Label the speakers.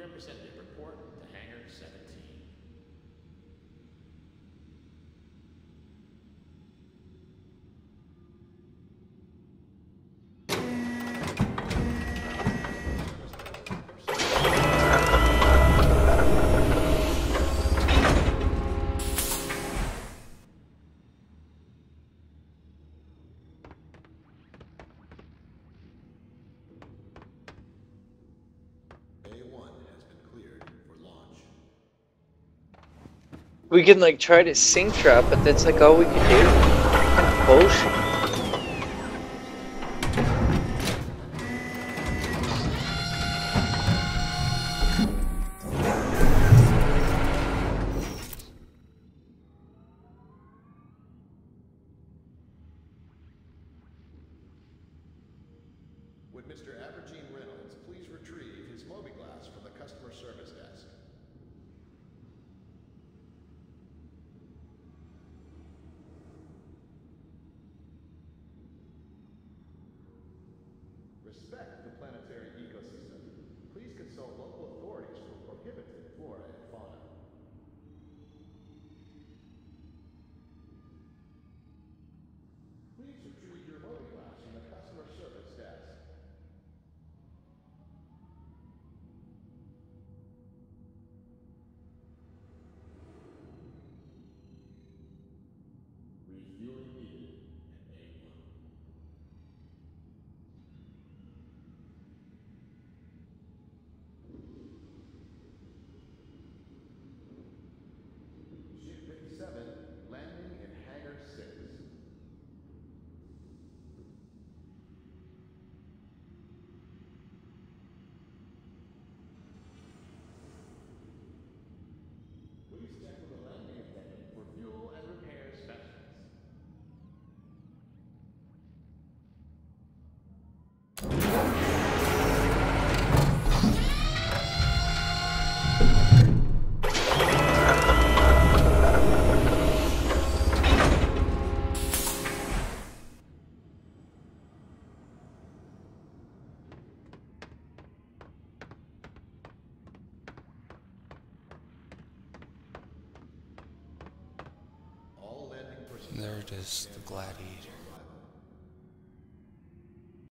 Speaker 1: representative report to Hangar 17.
Speaker 2: We can like try to sink trap, but that's like all we can do. Kind of bullshit.
Speaker 3: Would Mr. Abergene Reynolds please retrieve his mobi-glass from the customer service desk? Respect the planetary ecosystem. Please consult local authorities for prohibited flora and fauna. Please retrieve your mobi-glass from the customer service desk. Refueling needed at A1. Ship 57, landing in Hangar 6. Please check with the landing attendant for fuel and repair specialists. All landing personnel.
Speaker 4: There it is, the Gladiator.